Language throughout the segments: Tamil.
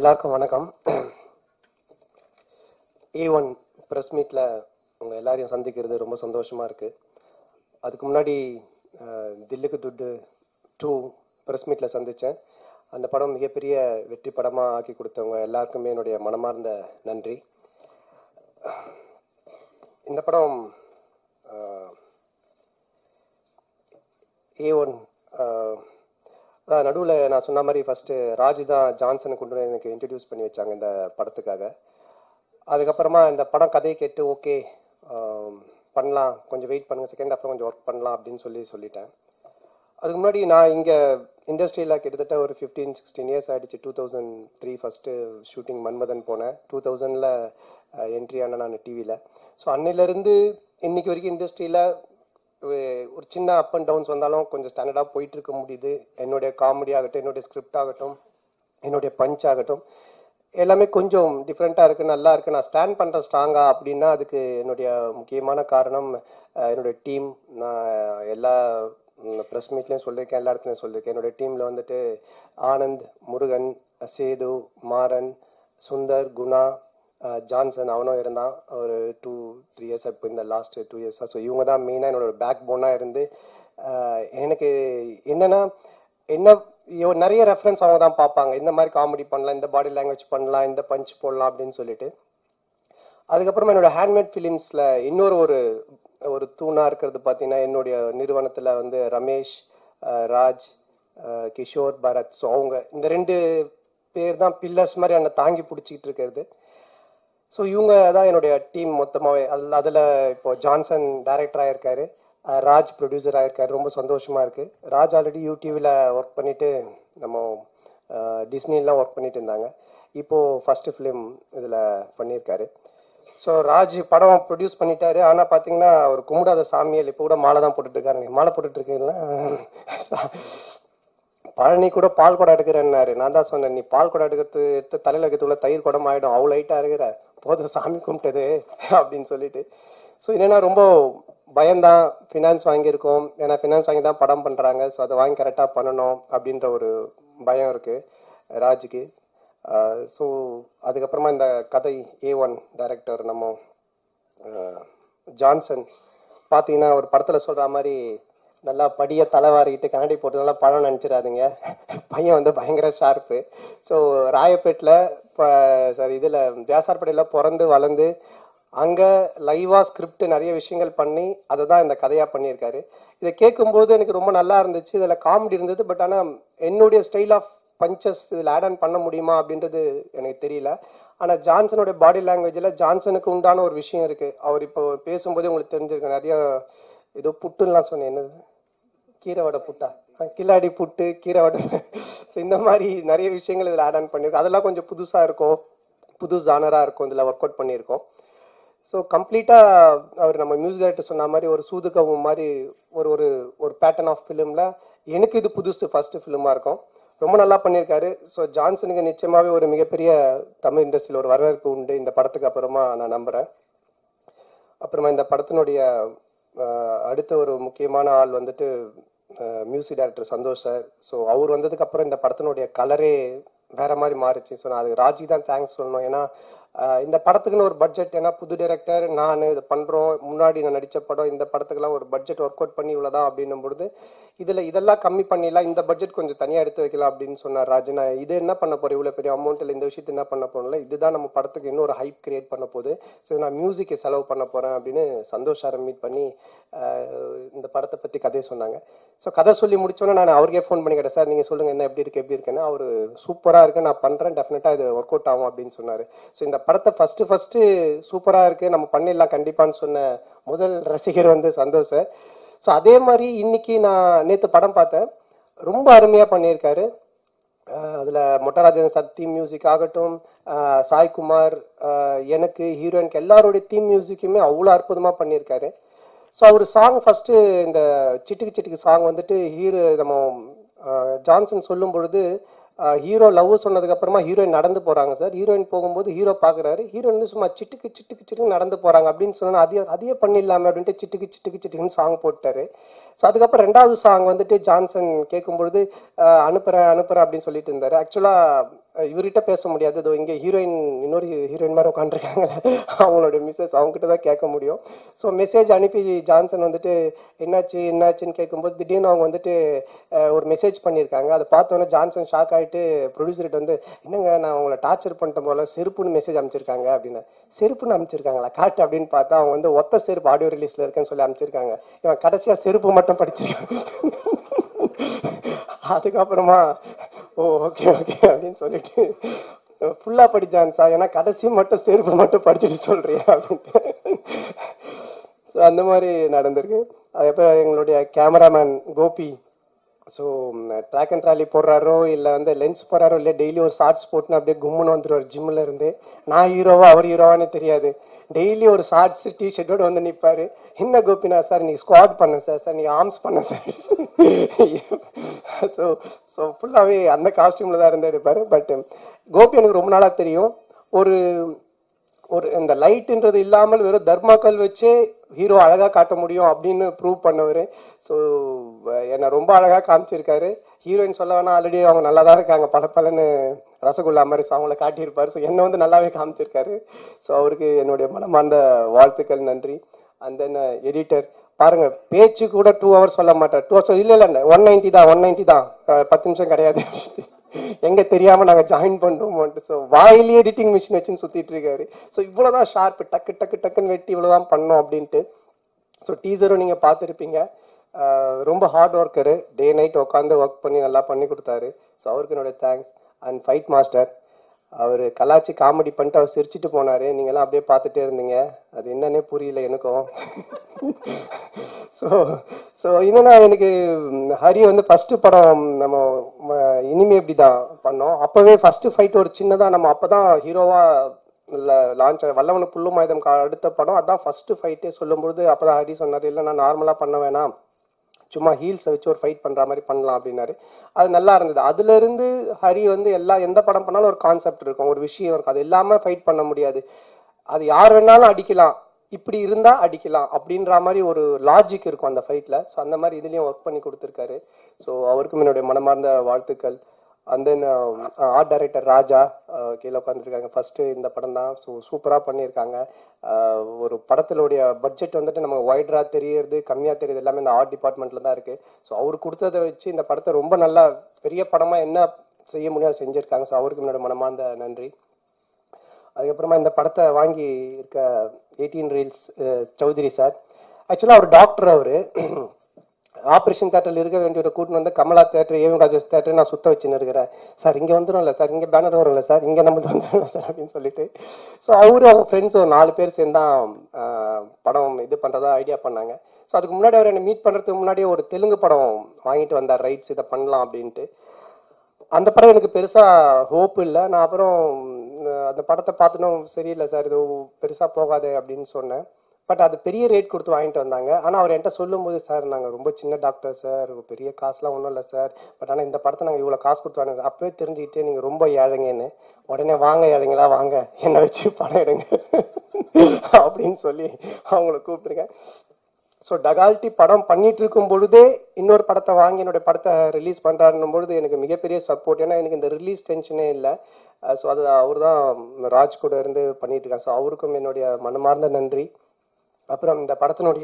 எல்லாருக்கும் வணக்கம். A1 ப்ரெஸ் மீட்டில் உங்கள் எல்லாரையும் சந்திக்கிறது ரொம்ப சந்தோஷமாக இருக்குது. அதுக்கு முன்னாடி தில்லுக்கு துட்டு 2 ப்ரெஸ் மீட்டில் சந்தித்தேன். அந்த படம் மிகப்பெரிய வெற்றி படமாக ஆக்கி கொடுத்தவங்க எல்லாருக்குமே என்னுடைய மனமார்ந்த நன்றி. இந்த படம் A1 நடுவில் நான் சொன்ன மாதிரி ஃபஸ்ட்டு ராஜ் தான் ஜான்சனை கொண்டு வந்து எனக்கு இன்ட்ரடியூஸ் பண்ணி வச்சாங்க இந்த படத்துக்காக. அதுக்கப்புறமா இந்த படம் கதையை கேட்டு ஓகே பண்ணலாம், கொஞ்சம் வெயிட் பண்ணுங்கள், செகண்ட் ஹாஃபில் கொஞ்சம் ஒர்க் பண்ணலாம் அப்படின்னு சொல்லிட்டேன். அதுக்கு முன்னாடி நான் இங்கே இண்டஸ்ட்ரியில் கிட்டத்தட்ட ஒரு 15-16 இயர்ஸ் ஆகிடுச்சு. 2003 ஃபஸ்ட்டு ஷூட்டிங் மன்மதன் போனேன். 2000 என்ட்ரி ஆனேன் நான் டிவியில். ஸோ அன்னையிலேருந்து இன்னைக்கு வரைக்கும் இண்டஸ்ட்ரியில் ஒரு சின்ன அப் அண்ட் டவுன்ஸ் வந்தாலும் கொஞ்சம் ஸ்டாண்டர்டாக போயிட்டு இருக்க முடியுது. என்னுடைய காமெடி ஆகட்டும், என்னுடைய ஸ்கிரிப்ட் ஆகட்டும், என்னுடைய பஞ்ச் ஆகட்டும், எல்லாமே கொஞ்சம் டிஃப்ரெண்ட்டாக இருக்குது, நல்லா இருக்குது. நான் ஸ்டாண்ட் பண்ணுறேன் ஸ்ட்ராங்காக அப்படின்னா அதுக்கு என்னுடைய முக்கியமான காரணம் என்னுடைய டீம். நான் எல்லா ப்ரெஸ் மீட்லேயும் சொல்லியிருக்கேன், எல்லா இடத்துலையும் சொல்லியிருக்கேன். என்னுடைய டீமில் வந்துட்டு ஆனந்த், முருகன், சேது, மாறன், சுந்தர், குணா, ஜான்சன் அவனும் இருந்தான் ஒரு 2-3 இயர்ஸ். இப்போ இந்த லாஸ்ட் 2 இயர்ஸாக. ஸோ இவங்க தான் மெயினாக என்னோட பேக் போனாக இருந்து எனக்கு என்னென்னா நிறைய ரெஃபரன்ஸ் அவங்க தான் பார்ப்பாங்க. இந்த மாதிரி காமெடி பண்ணலாம், இந்த பாடி லாங்குவேஜ் பண்ணலாம், இந்த பஞ்ச் போடலாம் அப்படின்னு சொல்லிட்டு. அதுக்கப்புறமா என்னோட ஹேண்ட்மேட் ஃபிலிம்ஸில் இன்னொரு ஒரு தூணாக இருக்கிறது பார்த்தீங்கன்னா என்னுடைய நிறுவனத்தில் வந்து ரமேஷ், ராஜ், கிஷோர், பரத். ஸோ அவங்க இந்த 2 பேர் தான் பில்லர்ஸ் மாதிரி என்னை தாங்கி பிடிச்சிக்கிட்டு இருக்கிறது. ஸோ இவங்க தான் என்னுடைய டீம் மொத்தமாகவே. அதில் இப்போ ஜான்சன் டைரக்டராக இருக்காரு, ராஜ் ப்ரொடியூசராக இருக்காரு. ரொம்ப சந்தோஷமாக இருக்குது. ராஜ் ஆல்ரெடி யூடியூவில் ஒர்க் பண்ணிவிட்டு நம்ம டிஸ்னிலாம் ஒர்க் பண்ணிட்டு இருந்தாங்க. இப்போது ஃபஸ்ட்டு ஃபிலிம் இதில் பண்ணியிருக்காரு. ஸோ ராஜ் படம் ப்ரொடியூஸ் பண்ணிட்டாரு. ஆனால் பார்த்தீங்கன்னா அவர் கும்பிடாத சாமியில் இப்போ கூட மாலை தான் போட்டுட்ருக்காரு. மாலை போட்டுட்ருக்கீங்களா? பழனி கூட பால் குடம் எடுக்கிறேன்னாரு. நான் தான் சொன்னேன், நீ பால் குடம் எடுத்து தலையில் வைக்கிறதுக்குள்ள தயிர் குடம் ஆகிடும், அவ்வளோ லைட்டாக இருக்கிற, போதும் சாமி கும்பிட்டது அப்படின்னு சொல்லிட்டு. ஸோ என்னென்னா ரொம்ப பயம்தான். ஃபினான்ஸ் வாங்கியிருக்கோம், ஏன்னா ஃபினான்ஸ் வாங்கி தான் படம் பண்ணுறாங்க. ஸோ அதை வாங்கி கரெக்டாக பண்ணணும் அப்படின்ற ஒரு பயம் இருக்குது ராஜுக்கு. ஸோ அதுக்கப்புறமா இந்த கதை A1 டைரக்டர் நம்ம ஜான்சன் பார்த்தீங்கன்னா ஒரு படத்தில் சொல்கிற மாதிரி நல்லா படியை தலைவாரிக்கிட்டு கண்ணாடி போட்டு நல்லா படம் நினச்சிடாதீங்க. பையன் வந்து பயங்கர ஷார்ப்பு. ஸோ ராயப்பேட்டில் இப்போ சார் இதில் வியாசார்பேட்டையில் பிறந்து வளர்ந்து அங்கே லைவாக ஸ்கிரிப்ட் நிறைய விஷயங்கள் பண்ணி அதை தான் இந்த கதையாக பண்ணியிருக்காரு. இதை கேட்கும்போது எனக்கு ரொம்ப நல்லா இருந்துச்சு. இதில் காமெடி இருந்தது. பட் ஆனால் என்னுடைய ஸ்டைல் ஆஃப் பஞ்சஸ் இதில் ஆட் ஆன் பண்ண முடியுமா அப்படின்றது எனக்கு தெரியல. ஆனால் ஜான்சனுடைய பாடி லாங்குவேஜில் ஜான்சனுக்கு உண்டான ஒரு விஷயம் இருக்குது. அவர் இப்போ பேசும்போதே உங்களுக்கு தெரிஞ்சிருக்கு. நிறைய ஏதோ புட்டுலாம் சொன்னேன், என்னது கீரை வடை புட்டா, கில்லாடி புட்டு, கீரை வடை. ஸோ இந்த மாதிரி நிறைய விஷயங்கள் இதில் ஆட் ஆன் பண்ணியிருக்கோம். அதெல்லாம் கொஞ்சம் புதுசாக இருக்கும், புது ஜானராக இருக்கும், இதில் ஒர்க் அவுட் பண்ணியிருக்கோம். ஸோ கம்ப்ளீட்டாக அவர் நம்ம மியூசிக் டைரக்டர் சொன்ன மாதிரி ஒரு சூதுகவும் மாதிரி ஒரு பேட்டர்ன் ஆஃப் ஃபிலிமில் எனக்கு இது புதுசு ஃபஸ்ட்டு ஃபிலிமாக இருக்கும். ரொம்ப நல்லா பண்ணியிருக்காரு. ஸோ ஜான்சனுக்கு நிச்சயமாகவே ஒரு மிகப்பெரிய தமிழ் இண்டஸ்ட்ரியில் ஒரு வரவேற்பு உண்டு இந்த படத்துக்கு அப்புறமா நான் நம்புகிறேன். அப்புறமா இந்த படத்தினுடைய அடுத்த ஒரு முக்கியமான ஆள் வந்துட்டு music director Santhosh sir. So அவர் வந்ததுக்கப்புறம் இந்த படத்தினுடைய கலரே வேற மாதிரி மாறிச்சு. ஸோ நான் அது ராஜி தான் தேங்க்ஸ் சொல்லணும். ஏன்னா இந்த படத்துக்குன்னு ஒரு பட்ஜெட், ஏன்னா புது டைரக்டர் நான் இது பண்ணுறோம், முன்னாடி நான் நடித்த படம், இந்த படத்துக்கெல்லாம் ஒரு பட்ஜெட் ஒர்க் அவுட் பண்ணி இவ்வளோதான் அப்படின்னும் பொழுது இதெல்லாம் கம்மி பண்ணிடலாம், இந்த பட்ஜெட் கொஞ்சம் தனியாக எடுத்து வைக்கலாம் அப்படின்னு சொன்னார் ராஜ். நான் இது என்ன பண்ண போகிறேன், இவ்வளோ பெரிய அமௌண்ட்டில் இந்த விஷயத்தை என்ன பண்ண போகிறோம்ல, இதுதான் நம்ம படத்துக்கு இன்னொரு ஹைப் கிரியேட் பண்ண போகுது. ஸோ நான் மியூசிக்கை செலவு பண்ண போகிறேன் அப்படின்னு சந்தோஷ் சாரை மீட் பண்ணி இந்த படத்தை பற்றி கதையை சொன்னாங்க. ஸோ கதை சொல்லி முடிச்சோன்னே நான் அவருக்கே ஃபோன் பண்ணி கேட்டேன், சார் நீங்கள் சொல்லுங்கள் என்ன எப்படி இருக்குன்னு. அவர் சூப்பராக இருக்குது, நான் பண்ணுறேன், டெஃபினட்டாக இது ஒர்க் அவுட் ஆகும் அப்படின்னு சொன்னார். ஸோ இந்த படத்தை ஃபஸ்ட்டு சூப்பராக இருக்குது, நம்ம பண்ணிடலாம் கண்டிப்பான்னு சொன்ன முதல் ரசிகர் வந்து சந்தோஷ் சார். ஸோ அதே மாதிரி இன்னைக்கு நான் நேற்று படம் பார்த்தேன், ரொம்ப அருமையாக பண்ணியிருக்காரு. அதில் மொட்டராஜன் சார் தீம் மியூசிக் ஆகட்டும், சாய்குமார், எனக்கு ஹீரோயினுக்கு எல்லாருடைய தீம் மியூசிக்குமே அவ்வளோ அற்புதமாக பண்ணியிருக்காரு. ஸோ அவர் சாங் ஃபஸ்ட்டு இந்த சிட்டுக்கு சிட்டுக்கு சாங் வந்துட்டு நம்ம ஜான்சன் சொல்லும் பொழுது ஹீரோ லவ் சொன்னதுக்கப்புறமா ஹீரோயின் நடந்து போகிறாங்க சார். ஹீரோயின் போகும்போது ஹீரோ பார்க்குறாரு, ஹீரோயின் வந்து சும்மா சிட்டுக்கு சிட்டுக்கு சிட்டுக்கு நடந்து போகிறாங்க அப்படின்னு சொன்னால் அதையே பண்ணிடலாமே அப்படின்ட்டு சிட்டுக்கு சிட்டுக்கு சிட்டுக்குன்னு சாங் போட்டார். ஸோ அதுக்கப்புறம் ரெண்டாவது சாங் வந்துட்டு ஜான்சன் கேட்கும்பொழுது அனுப்புறேன் அப்படின்னு சொல்லிட்டு இருந்தாரு. ஆக்சுவலாக இவர்கிட்ட பேச முடியாது, இதோ இங்கே ஹீரோயின் இன்னொரு ஹீரோயின் மாதிரி உட்காந்துருக்காங்க, அவங்களோட மிஸ்ஸஸ், அவங்ககிட்ட தான் கேட்க முடியும். ஸோ மெசேஜ் அனுப்பி ஜான்சன் வந்துட்டு என்னாச்சுன்னு கேட்கும்போது திடீர்னு அவங்க வந்துட்டு ஒரு மெசேஜ் பண்ணியிருக்காங்க. அதை பார்த்தோன்னே ஜான்சன் ஷாக் ஆகிட்டு ப்ரொடியூசர்கிட்ட வந்து, என்னங்க நான் அவங்கள டார்ச்சர் பண்ணிட்ட போல செருப்புன்னு மெசேஜ் அமைச்சிருக்காங்க அப்படின்னு. செருப்புன்னு அமைச்சிருக்காங்களா காட்டு அப்படின்னு பார்த்தா அவங்க வந்து ஒத்த செருப்பு ஆடியோ ரிலீஸ்ல இருக்குன்னு சொல்லி அமைச்சிருக்காங்க. இவன் கடைசியா செருப்பு மட்டும் படிச்சிருக்கான். அதுக்கப்புறமா ஓ ஓகே அப்படின்னு சொல்லிட்டு ஃபுல்லா படிச்சான் சார், ஏன்னா கடைசி மட்டும் செருப்பு மட்டும் படிச்சுட்டு சொல்றியா அப்படின்ட்டு. ஸோ அந்த மாதிரி நடந்திருக்கு. அதுக்கப்புறம் எங்களுடைய cameraman Gopi, so track and trolley போடுறாரோ இல்லை வந்து லென்ஸ் போடுறாரோ இல்லை டெய்லி ஒரு ஷார்ட்ஸ் போட்டுன்னு அப்படியே கும்முன்னு வந்துடுவார் ஜிம்மில் இருந்து. நான் ஹீரோவா அவர் ஹீரோவான்னு தெரியாது. டெய்லி ஒரு ஷார்ட்ஸ் டிஷர்ட்டோடு வந்து நிற்பாரு. என்ன கோபினா சார் நீ ஸ்குவாட் பண்ண சார் நீ ஆர்ம்ஸ் பண்ண சார். ஸோ ஸோ ஃபுல்லாகவே அந்த காஸ்டியூமில் தான் இருந்து எடுப்பார். பட் கோபி எனக்கு ரொம்ப நாளாக தெரியும். ஒரு ஒரு இந்த லைட்டுன்றது இல்லாமல் வெறும் தர்மாக்கல் வச்சே ஹீரோ அழகாக காட்ட முடியும் அப்படின்னு ப்ரூவ் பண்ணவர். ஸோ என்னை ரொம்ப அழகாக காமிச்சிருக்காரு. ஹீரோயின் சொல்ல வேணா, ஆல்ரெடி அவங்க நல்லா தான் இருக்காங்க, பலன்னு ரசகுல்லா மாதிரி அவங்கள காட்டியிருப்பார். ஸோ என்னை வந்து நல்லாவே காமிச்சிருக்காரு. ஸோ அவருக்கு என்னுடைய மனமார்ந்த வாழ்த்துக்கள், நன்றி. அண்ட் தென் எடிட்டர் பாருங்க, பேச்சு கூட 2 hours சொல்ல மாட்டார். 2 hours இல்லை 190 தான் 10 நிமிஷம் கிடையாது. எங்க தெரியாம நாங்க ஜாயின் பண்றோம். ஸோ வாயிலே எடிட்டிங் மிஷின் வச்சுன்னு சுத்திட்டு இருக்காரு. ஸோ இவ்வளவுதான் ஷார்ப், டக்குன்னு வெட்டி இவ்வளவுதான் பண்ணோம் அப்படின்ட்டு. ஸோ டீசரும் நீங்க பார்த்துருப்பீங்க. ரொம்ப ஹார்ட் ஒர்க்கரு, டே நைட் உட்காந்து ஒர்க் பண்ணி நல்லா பண்ணி கொடுத்தாரு. ஸோ அவருக்கு என்னோட தேங்க்ஸ். அண்ட் ஃபைட் மாஸ்டர், அவர் கலாச்சி காமெடி பண்ணிட்டு அவர் சிரிச்சுட்டு போனாரு. நீங்களாம் அப்படியே பார்த்துட்டே இருந்தீங்க, அது என்னன்னே புரியல எனக்கும். ஸோ ஸோ என்னன்னா, எனக்கு ஹரி வந்து ஃபர்ஸ்ட் படம் நம்ம இனிமே இப்படி தான் பண்ணோம். அப்பவே ஃபர்ஸ்ட் ஃபைட் ஒரு சின்னதாக நம்ம அப்போதான் ஹீரோவா லான்ச் வல்லவனு புல்லும் ஆயுதம் அடுத்த படம் அதான் ஃபர்ஸ்ட் ஃபைட்டே. சொல்லும்போது அப்போதான் ஹரி சொன்னார், இல்லை நான் நார்மலாக பண்ண வேணாம், சும்மா ஹீல்ஸை வச்சு ஒரு ஃபைட் பண்ணுற மாதிரி பண்ணலாம் அப்படின்னாரு. அது நல்லா இருந்தது. அதுல இருந்து ஹரி வந்து எந்த படம் பண்ணாலும் ஒரு கான்செப்ட் இருக்கும், ஒரு விஷயம் இருக்கும். அது இல்லாமல் ஃபைட் பண்ண முடியாது. அது யார் வேணாலும் அடிக்கலாம், இப்படி இருந்தா அடிக்கலாம் அப்படின்ற மாதிரி ஒரு லாஜிக் இருக்கும் அந்த ஃபைட்ல. ஸோ அந்த மாதிரி இதுலயும் ஒர்க் பண்ணி கொடுத்துருக்காரு. ஸோ அவருக்கும் என்னுடைய மனமார்ந்த வாழ்த்துக்கள். And then art director Raja கீழே உட்காந்துருக்காங்க. ஃபர்ஸ்ட் இந்த படம் தான். ஸோ சூப்பராக பண்ணியிருக்காங்க. ஒரு படத்தினுடைய பட்ஜெட் வந்துட்டு நமக்கு வைடரா தெரியறது, கம்மியாக தெரியுது, எல்லாமே இந்த ஆர்ட் டிபார்ட்மெண்ட்ல தான் இருக்கு. ஸோ அவர் கொடுத்ததை வச்சு இந்த படத்தை ரொம்ப நல்லா பெரிய படமா என்ன செய்ய முடியாது செஞ்சிருக்காங்க. ஸோ அவருக்கு என்னோட மனமார்ந்த நன்றி. அதுக்கப்புறமா இந்த படத்தை வாங்கி இருக்க 18 ரீல்ஸ் சௌத்ரி சார், ஆக்சுவலாக அவர் டாக்டர். அவர் ஆப்ரேஷன் தேட்டரில் இருக்க வேண்டிய ஒரு கூட்டின்னு வந்து Kamala theatre, AVM Rajesh theatre நான் சுத்த வச்சுன்னு இருக்கிறேன் சார். இங்கே வந்துடும் இல்லை சார், இங்கே பேனர் வரும்ல சார், இங்கே நம்ம வந்துடும் சார் அப்படின்னு சொல்லிட்டு. ஸோ அவரு அவங்க ஃப்ரெண்ட்ஸ் ஒரு 4 பேர் சேர்ந்தான் படம் இது பண்ணுறதா ஐடியா பண்ணாங்க. ஸோ அதுக்கு முன்னாடி அவர் என்னை மீட் பண்ணுறதுக்கு முன்னாடியே ஒரு தெலுங்கு படம் வாங்கிட்டு வந்தார் ரைட்ஸ், இதை பண்ணலாம் அப்படின்ட்டு. அந்த படம் எனக்கு பெருசாக ஹோப் இல்லை. நான் அப்புறம் அந்த படத்தை பார்த்துனும் சரியில்லை சார், இது பெருசாக போகாது அப்படின்னு சொன்னேன். பட் அது பெரிய ரேட் கொடுத்து வாங்கிட்டு வந்தாங்க. ஆனால் அவர் என்கிட்ட சொல்லும்போது, சார் நாங்கள் ரொம்ப சின்ன டாக்டர் சார், பெரிய காசுலாம் ஒன்றும் இல்லை சார், பட் ஆனால் இந்த படத்தை நாங்கள் இவ்வளோ காசு கொடுத்து வாங்க, அப்பவே தெரிஞ்சுக்கிட்டு நீங்கள் ரொம்ப ஏழைங்கன்னு. உடனே வாங்க ஏழைங்களா வாங்க, என்னை வச்சு படம் எடுங்க அப்படின்னு சொல்லி அவங்கள கூப்பிட்டுருக்கேன். ஸோ டகால்ட்டி படம் பண்ணிட்டு இருக்கும் பொழுதே இன்னொரு படத்தை வாங்கி என்னுடைய படத்தை ரிலீஸ் பண்ணுறாருன்னும் பொழுது எனக்கு மிகப்பெரிய சப்போர்ட். ஏன்னா எனக்கு இந்த ரிலீஸ் டென்ஷனே இல்லை. ஸோ அது அவர் தான் ராஜ் கூட இருந்து பண்ணிட்டு இருக்காங்க. ஸோ அவருக்கும் என்னுடைய மனமார்ந்த நன்றி. அப்புறம் இந்த படத்தினுடைய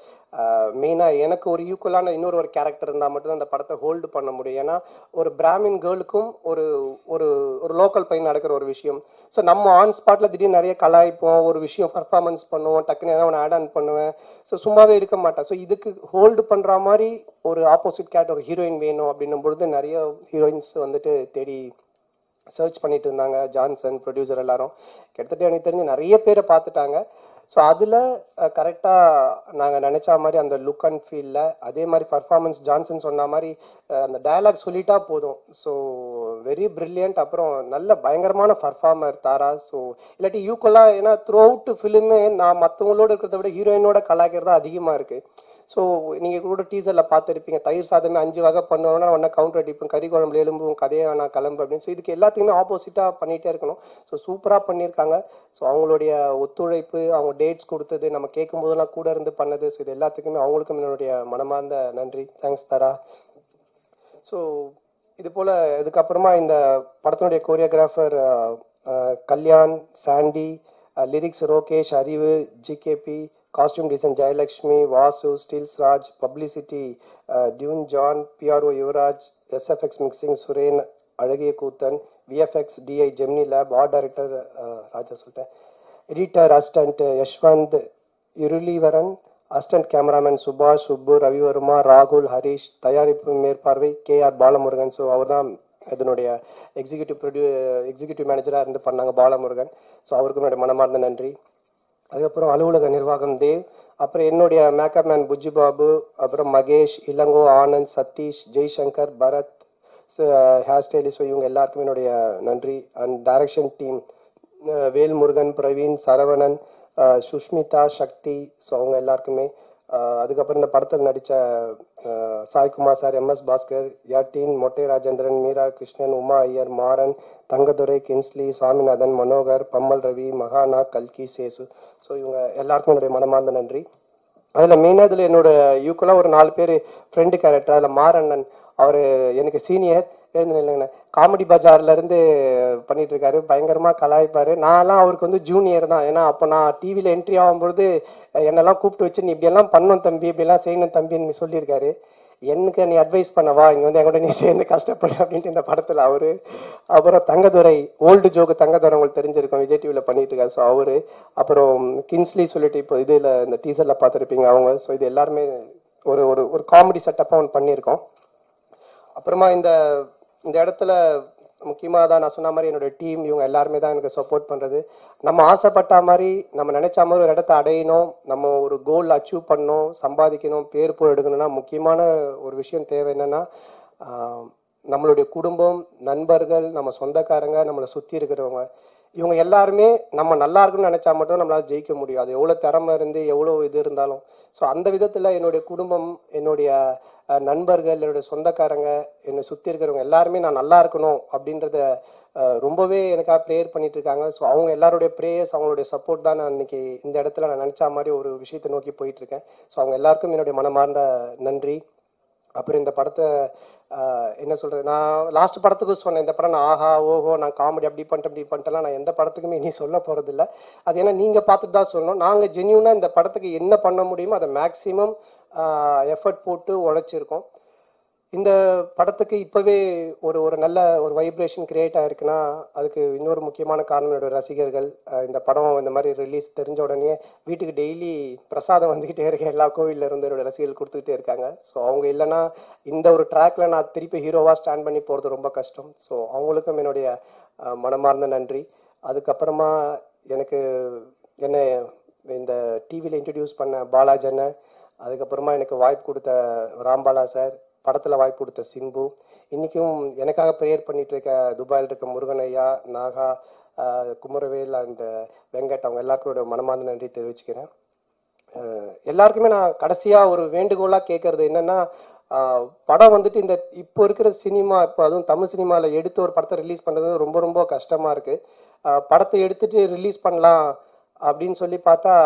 மெயினாக எனக்கு ஒரு ஈக்குவலான இன்னொரு கேரக்டர் இருந்தால் மட்டும்தான் அந்த படத்தை ஹோல்டு பண்ண முடியும். ஏன்னா ஒரு பிராமின் கேர்ளுக்கும் ஒரு ஒரு ஒரு லோக்கல் பையன் நடக்கிற ஒரு விஷயம். ஸோ நம்ம ஆன் ஸ்பாட்டில் திடீர்னு நிறைய கலாய்ப்போம், ஒரு விஷயம் பர்ஃபார்மன்ஸ் பண்ணுவோம், டக்குன்னு ஏதாவது ஒன்று ஆட் ஆன் பண்ணுவேன். ஸோ சும்மாவே இருக்க மாட்டேன். ஸோ இதுக்கு ஹோல்டு பண்ணுற மாதிரி ஒரு ஆப்போசிட் கேரக்டர், ஒரு ஹீரோயின் வேணும் அப்படின்னும் பொழுது நிறைய ஹீரோயின்ஸ் வந்துட்டு தேடி சர்ச் பண்ணிட்டு இருந்தாங்க. ஜான்சன் ப்ரொடியூசர் எல்லாரும் கிட்டத்தட்ட எனக்கு தெரிஞ்சு நிறைய பேரை பார்த்துட்டாங்க. ஸோ அதில் கரெக்டாக நாங்கள் நினச்சா மாதிரி அந்த லுக் அண்ட் ஃபீலில் அதே மாதிரி பர்ஃபார்மன்ஸ் ஜான்சன் சொன்ன மாதிரி அந்த டயலாக் சொல்லிட்டா போதும். So very brilliant. அப்புறம் நல்ல பயங்கரமான பர்ஃபார்மர் தாரா. ஸோ இல்லாட்டி ஈக்குவலாக, ஏன்னா த்ரூ அவுட் ஃபிலிமே நான் மற்றவங்களோட இருக்கிறத விட ஹீரோயினோட கலாய்க்கிறது தான் அதிகமாக இருக்குது. ஸோ நீங்கள் கூட டீசரில் பார்த்துருப்பீங்க, தயிர் சாதமே 5 வகை பண்ணுவோம்னா உடனே கவுண்டர் அடிப்போம், கறி குழம்புல எலும்பும் கதையை நான் கிளம்பு அப்படின்னு. ஸோ இதுக்கு எல்லாத்துக்குமே ஆப்போசிட்டாக பண்ணிகிட்டே இருக்கணும். ஸோ சூப்பராக பண்ணியிருக்காங்க. ஸோ அவங்களுடைய ஒத்துழைப்பு, அவங்க டேட்ஸ் கொடுத்தது, நம்ம கேட்கும் போதெல்லாம் கூட இருந்து பண்ணது, ஸோ இது எல்லாத்துக்குமே அவங்களுக்கும் என்னுடைய மனமார்ந்த நன்றி. தேங்க்ஸ் தரா. ஸோ இது போல் இதுக்கப்புறமா இந்த படத்தினுடைய choreographer Kalyan, Sandy, lyrics Rokesh, Arivu, GKB, costume design Jayalakshmi, Vasu, stills Raj, publicity tune John, PRO Yuvaraj, SFX mixing Suren, அழகிய Koothan, VFX DI Gemini lab, art director Raja சொல்லிட்டேன், editor assistant Yashwanth Irulivaran, assistant cameraman Subash, Subbu, Ravi Varma, ராகுல், ஹரீஷ், தயாரிப்பு மேற்பார்வை கேஆர் பாலமுருகன். ஸோ அவர் தான் இதனுடைய எக்ஸிக்யூட்டிவ் மேனேஜராக இருந்து பண்ணாங்க, பாலமுருகன். ஸோ அவருக்கு என்னுடைய மனமார்ந்த நன்றி. அதுக்கப்புறம் அலுவலக நிர்வாகம் தேவ், அப்புறம் என்னுடைய மேக்கப் மேன் புஜ்ஜி பாபு, அப்புறம் Mahesh, Ilango, Anand, Satish, Jaishankar, Bharat, hair stylist. So இவங்க எல்லாருக்குமே என்னுடைய நன்றி. And direction team Velmurugan, Praveen, Saravanan, Sushmita, Sakthi. So அவங்க எல்லாருக்குமே. அதுக்கப்புறம் இந்த படத்தில் நடித்த சாய்குமார் சார், எம்எஸ் பாஸ்கர், யாட்டீன், மொட்டை ராஜேந்திரன், மீரா கிருஷ்ணன், உமா ஐயர், மாறன், தங்கதுரை, கின்ஸ்லி, சாமிநாதன், மனோகர், பம்மல் ரவி, மகானா, கல்கி, சேசு. ஸோ இவங்க எல்லாருக்கும் என்னுடைய மனமார்ந்த நன்றி. அதில் மெயினாக இதில் என்னோட யூக்கலாக ஒரு 4 பேர் ஃப்ரெண்டு கேரக்டர். அதில் மாறண்ணன், அவர் எனக்கு சீனியர், எழுந்து இல்லைங்கண்ணா, காமெடி பஜார்லேருந்து பண்ணிட்டு இருக்காரு, பயங்கரமாக கலாய்ப்பார். நான்லாம் அவருக்கு வந்து ஜூனியர் தான். ஏன்னா அப்போ நான் டிவியில் என்ட்ரி ஆகும்பொழுது என்னெல்லாம் கூப்பிட்டு வச்சு, நீ இப்படியெல்லாம் பண்ணணும் தம்பி, இப்படிலாம் செய்யணும் தம்பின்னு சொல்லியிருக்காரு. எனக்கு நீ அட்வைஸ் பண்ணவா, இங்கே வந்து எங்கூட நீ சேர்ந்து கஷ்டப்படு அப்படின்ட்டு இந்த படத்தில் அவரு. அப்புறம் தங்கதுரை, ஓல்டு ஜோக்கு தங்கதுரை உங்களுக்கு தெரிஞ்சிருக்கும், விஜய் டிவியில் பண்ணிட்டு இருக்காரு. ஸோ அவரு. அப்புறம் கின்ஸ்லி சொல்லிட்டு இப்போ இதில் இந்த டீசரில் பார்த்துருப்பீங்க அவங்க. ஸோ இது எல்லாருமே ஒரு ஒரு ஒரு காமெடி செட்டப்பாக ஒன்று பண்ணியிருக்கோம். அப்புறமா இந்த இந்த இடத்துல முக்கியமாக தான் நான் சொன்ன மாதிரி என்னோட டீம், இவங்க எல்லாருமே தான் எனக்கு சப்போர்ட் பண்ணுறது. நம்ம ஆசைப்பட்ட மாதிரி, நம்ம நினைச்ச மாதிரி ஒரு இடத்த அடையணும், நம்ம ஒரு கோல் அச்சீவ் பண்ணணும், சம்பாதிக்கணும், பேர் புகழ் எடுக்கணும்னா முக்கியமான ஒரு விஷயம் தேவை என்னன்னா, நம்மளுடைய குடும்பம், நண்பர்கள், நம்ம சொந்தக்காரங்க, நம்மளை சுற்றி இருக்கிறவங்க, இவங்க எல்லாருமே நம்ம நல்லா இருக்குன்னு நினைச்சா மட்டும் நம்மளால ஜெயிக்க முடியும். அது எவ்வளோ திறமை இருந்து எவ்வளோ இது இருந்தாலும். ஸோ அந்த விதத்தில் என்னுடைய குடும்பம், என்னுடைய நண்பர்கள், என்னுடைய சொந்தக்காரங்க, என்னை சுற்றி இருக்கிறவங்க எல்லாருமே நான் நல்லா இருக்கணும் அப்படின்றத ரொம்பவே எனக்காக ப்ரேயர் பண்ணிட்டு இருக்காங்க. ஸோ அவங்க எல்லாருடைய ப்ரேயர்ஸ், அவங்களுடைய சப்போர்ட் தான் நான் இன்னைக்கு இந்த இடத்துல நான் நினச்சா மாதிரி ஒரு விஷயத்தை நோக்கி போயிட்டு இருக்கேன். ஸோ அவங்க எல்லாருக்கும் என்னுடைய மனமார்ந்த நன்றி. அப்புறம் இந்த படத்தை என்ன சொல்றது, நான் லாஸ்ட் படத்துக்கு சொன்னேன், இந்த படம் நான் ஆஹா ஓஹோ நான் காமெடி அப்படி பண்ணிட்டேன் இப்படி பண்ணிட்டேன், நான் எந்த படத்துக்குமே இனி சொல்ல போறது இல்லை. அது ஏன்னா நீங்க பார்த்துட்டு தான் சொல்லணும். நாங்கள் ஜென்யூனா இந்த படத்துக்கு என்ன பண்ண முடியுமோ அதை மேக்சிமம் எஃபர்ட் போட்டு உழைச்சிருக்கோம். இந்த படத்துக்கு இப்போவே ஒரு ஒரு நல்ல ஒரு வைப்ரேஷன் கிரியேட் ஆயிருக்குன்னா அதுக்கு இன்னொரு முக்கியமான காரணம் என்னோட ரசிகர்கள். இந்த படம் இந்த மாதிரி ரிலீஸ் தெரிஞ்ச உடனே வீட்டுக்கு டெய்லி பிரசாதம் வந்துக்கிட்டே இருக்கேன், எல்லா கோவிலில் இருந்து என்னோட ரசிகர்கள் கொடுத்துக்கிட்டே இருக்காங்க. ஸோ அவங்க இல்லைன்னா இந்த ஒரு ட்ராக்ல நான் திருப்பி ஹீரோவாக ஸ்டாண்ட் பண்ணி போகிறது ரொம்ப கஷ்டம். ஸோ அவங்களுக்கும் என்னுடைய மனமார்ந்த நன்றி. அதுக்கப்புறமா எனக்கு என்னை இந்த டிவியில் இன்ட்ரடியூஸ் பண்ண பாலாஜனை, அதுக்கப்புறமா எனக்கு வாய்ப்பு கொடுத்த ராம்பாலா சார், படத்தில் வாய்ப்பு கொடுத்த சிம்பு, இன்றைக்கும் எனக்காக ப்ரேயர் பண்ணிட்டு இருக்க துபாயில் இருக்க முருகன் ஐயா, நாகா, குமரவேல் அண்ட் வெங்கட், அவங்க எல்லாருக்கும் மனமார்ந்த நன்றி தெரிவிச்சுக்கிறேன். எல்லாருக்குமே நான் கடைசியாக ஒரு வேண்டுகோளாக கேட்கறது என்னன்னா, படம் வந்துட்டு இந்த இப்போ இருக்கிற சினிமா, இப்போ அதுவும் தமிழ் சினிமாவில் எடுத்து ஒரு படத்தை ரிலீஸ் பண்ணுறது ரொம்ப ரொம்ப கஷ்டமாக இருக்குது. படத்தை எடுத்துட்டு ரிலீஸ் பண்ணலாம் அப்படின்னு சொல்லி பார்த்தா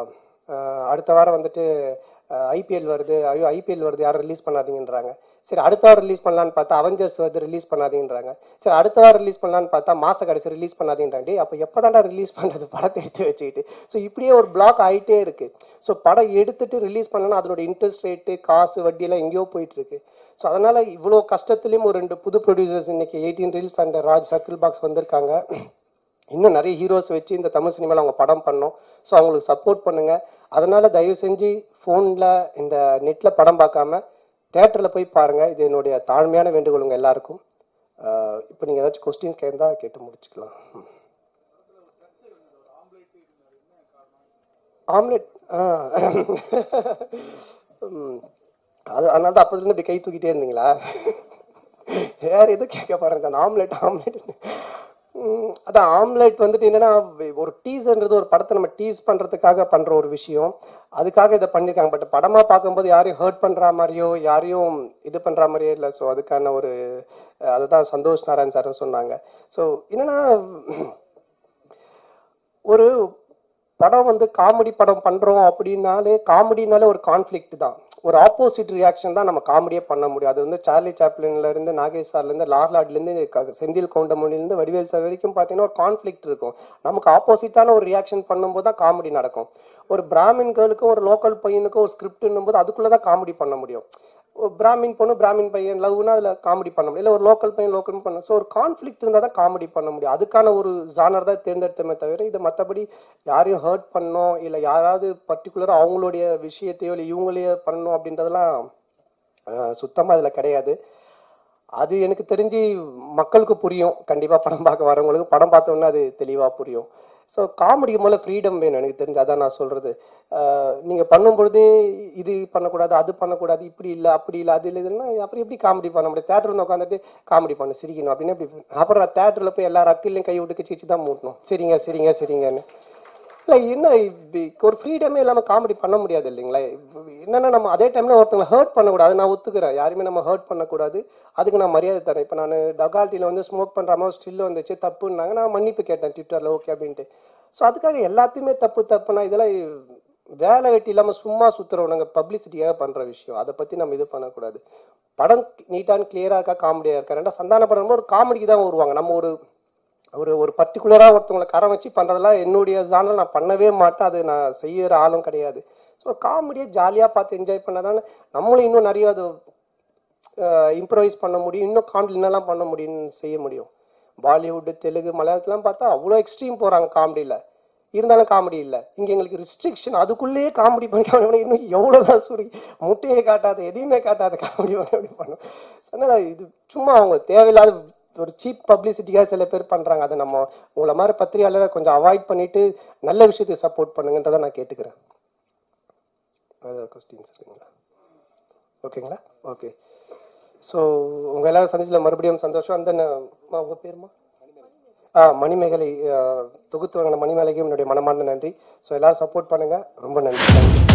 அடுத்த வாரம் வந்துட்டு ஐபிஎல் வருது, ஐயோ ஐபிஎல் வருது யாரும் ரிலீஸ் பண்ணாதீங்கன்றாங்க. சரி அடுத்த வாரம் ரிலீஸ் பண்ணலான்னு பார்த்தா அவெஞ்சர்ஸ் வருது ரிலீஸ் பண்ணாதீங்கன்றாங்க. சரி அடுத்த வாரம் ரிலீஸ் பண்ணலான்னு பார்த்தா மாச கடைசி ரிலீஸ் பண்ணாதீங்கன்றாண்டி. அப்போ எப்போதாண்டா ரிலீஸ் பண்ணுறது படத்தை எடுத்து வச்சுக்கிட்டு? ஸோ இப்படியே ஒரு பிளாக் ஆகிட்டே இருக்கு. ஸோ படம் எடுத்துட்டு ரிலீஸ் பண்ணலன்னா அதோட இன்ட்ரெஸ்ட் ரேட்டு, காசு, வட்டியெல்லாம் எங்கேயோ போயிட்டு இருக்கு. ஸோ அதனால இவ்வளோ கஷ்டத்துலேயும் ஒரு 2 புது ப்ரொடியூசர்ஸ் இன்னைக்கு 18 reels and Raj circle box வந்திருக்காங்க. இன்னும் நிறைய ஹீரோஸ் வச்சு இந்த தமிழ் சினிமாவில் அவங்க படம் பண்ணோம். ஸோ அவங்களுக்கு சப்போர்ட் பண்ணுங்க. அதனால தயவு செஞ்சு ஃபோனில் இந்த நெட்டில் படம் பார்க்காம தேட்டரில் போய் பாருங்க. இது என்னுடைய தாழ்மையான வேண்டுகோளுங்க எல்லாருக்கும். இப்போ நீங்கள் ஏதாச்சும் கொஸ்டின்ஸ் கேட்டா கேட்டு முடிச்சுக்கலாம். ஆம்லெட் அது அதனால தான் அப்போதுலேருந்து இப்படி கை தூக்கிட்டே இருந்தீங்களா? வேற எதுவும் கேட்க பாருங்க. ஆம்லெட் ஆம்லெட் அதான் ஆம்லெட் வந்துட்டு என்னன்னா, ஒரு டீஸ்ன்றது ஒரு படத்தை நம்ம டீஸ் பண்றதுக்காக பண்ற ஒரு விஷயம். அதுக்காக இதை பண்ணிருக்காங்க. பட் படமா பார்க்கும்போது யாரையும் ஹர்ட் பண்ற மாதிரியோ யாரையும் இது பண்ற மாதிரியோ இல்லை. ஸோ அதுக்கான ஒரு அதுதான் சந்தோஷ் நாராயண் சார் சொன்னாங்க. ஸோ என்னன்னா, ஒரு படம் வந்து காமெடி படம் பண்றோம் காமெடினாலே ஒரு கான்ஃபிளிக்ட் தான். ஒரு ஆப்போசிட் ரியாக்ஷன் தான் நம்ம காமெடியே பண்ண முடியும். அது வந்து சார்லி சாப்ளின்ல இருந்து நாகேஷ் சார்ல இருந்து லார்லாட்ல இருந்து செந்தில் கவுண்டமணில இருந்து வடிவேல் சார் வரைக்கும் பாத்தீங்கன்னா ஒரு கான்ஃபிளிக்ட் இருக்கும். நமக்கு ஆப்போசிட்டான ஒரு ரியாக்ஷன் பண்ணும்போது தான் காமெடி நடக்கும். ஒரு பிராமின் கேர்ளுக்கும் ஒரு லோக்கல் பையனுக்கும் ஒரு ஸ்கிரிப்ட்னும் போது அதுக்குள்ளதான் காமெடி பண்ண முடியும். பிராமின் பொண்ணு பிராமின் பையன் லவ்னா அதுல காமெடி பண்ண முடியும். இல்லை ஒரு லோக்கல் பையன் லோக்கல் பண்ண. ஸோ ஒரு கான்ஃபிளிக்ட் இருந்தால் தான் காமெடி பண்ண முடியும். அதுக்கான ஒரு ஜானர் தான் தேர்ந்தெடுத்தமே தவிர இதை மற்றபடி யாரையும் ஹர்ட் பண்ணணும் இல்லை யாராவது பர்டிகுலராக அவங்களுடைய விஷயத்தையோ இல்லை இவங்களையோ பண்ணணும் அப்படின்றதெல்லாம் சுத்தமாக அதில் கிடையாது. அது எனக்கு தெரிஞ்சு மக்களுக்கு புரியும். கண்டிப்பாக படம் பார்க்க வரவங்களுக்கு படம் பார்த்தோன்னா அது தெளிவாக புரியும். ஸோ காமெடிக்கு மேலே ஃப்ரீடம் வேணும் எனக்கு தெரிஞ்சு. அதான் நான் சொல்கிறது. நீங்கள் பண்ணும்பொழுது இது பண்ணக்கூடாது அது பண்ணக்கூடாது இப்படி இல்லை அப்படி இல்லை அது இல்லை இதுன்னா அப்புறம் எப்படி காமெடி பண்ண முடியும்? தேட்டர் வந்து உட்காந்துட்டு காமெடி பண்ணு சிரிக்கணும் அப்படின்னு எப்படி? அப்புறம் தேட்டரில் போய் எல்லா அக்கிலையும் கை விட்டு கிச்சு தான் மூட்டணும் சரிங்க சரிங்க சரிங்கன்னு. இல்லை என்ன ஒரு ஃப்ரீடமே இல்லாமல் காமெடி பண்ண முடியாது இல்லைங்களா? என்னன்னா நம்ம அதே டைம்ல ஒருத்தவங்களை ஹர்ட் பண்ணக்கூடாது. நான் ஒத்துக்கிறேன், யாருமே நம்ம ஹர்ட் பண்ணக்கூடாது. அதுக்கு நான் மரியாதை தரேன். இப்போ நான் டகால்ட்டியில் வந்து ஸ்மோக் பண்ணுற மாதிரி ஸ்டில் வந்துச்சு தப்புன்னாங்க, நான் மன்னிப்பு கேட்டேன் ட்விட்டரில் ஓகே அப்படின்ட்டு. ஸோ அதுக்காக எல்லாத்தையுமே தப்புனா இதெல்லாம் வேலை வெட்டி இல்லாமல் சும்மா சுற்றுறவனுங்க பப்ளிசிட்டியாக பண்ணுற விஷயம். அதை பற்றி நம்ம இது பண்ணக்கூடாது. படம் நீட்டான கிளியராக இருக்கா காமெடியாக இருக்கா? ரெண்டா சந்தான படம் ஒரு காமெடிக்கு தான் வருவாங்க. நம்ம ஒரு ஒரு ஒரு பர்டிகுலராக ஒருத்தவங்களை கரை வச்சு பண்ணுறதெல்லாம் என்னுடைய ஜானல் நான் பண்ணவே மாட்டேன். அது நான் செய்கிற ஆளும் கிடையாது. ஸோ காமெடியை ஜாலியாக பார்த்து என்ஜாய் பண்ணாதானே நம்மளும் இன்னும் நிறைய அது இம்ப்ரவைஸ் பண்ண முடியும். இன்னும் காமெடி என்னெல்லாம் பண்ண முடியும்னு செய்ய முடியும். பாலிவுட் தெலுங்கு மலையாளத்துலாம் பார்த்தா அவ்வளோ எக்ஸ்ட்ரீம் போகிறாங்க காமெடியில். இருந்தாலும் காமெடி இல்லை. இங்கே எங்களுக்கு ரிஸ்ட்ரிக்ஷன். அதுக்குள்ளேயே காமெடி பண்ணி இன்னும் எவ்வளோதான் சுருங்கி முட்டையை காட்டாது எதையுமே காட்டாது காமெடி பண்ணி பண்ணும். அதனால் இது சும்மா அவங்க தேவையில்லாத ஒரு சீப் பப்ளிசிட்டிக்காக சில பேர் பண்ணுறாங்க. அதை நம்ம உங்களை மாதிரி பத்திரிகையாளரை கொஞ்சம் அவாய்ட் பண்ணிட்டு நல்ல விஷயத்தை சப்போர்ட் பண்ணுங்கன்றதை நான் கேட்டுக்கிறேன். கொஸ்டின்ஸ் இருக்குங்களா? ஓகேங்களா? ஓகே. ஸோ உங்கள் எல்லாரும் சந்திச்சில் மறுபடியும் சந்தோஷம். அந்த உங்கள் பேருமா? மணிமேகலை தொகுத்து வாங்கின மணிமேகலைக்கும் என்னுடைய மனமார்ந்த நன்றி. ஸோ எல்லாரும் சப்போர்ட் பண்ணுங்கள். ரொம்ப நன்றி.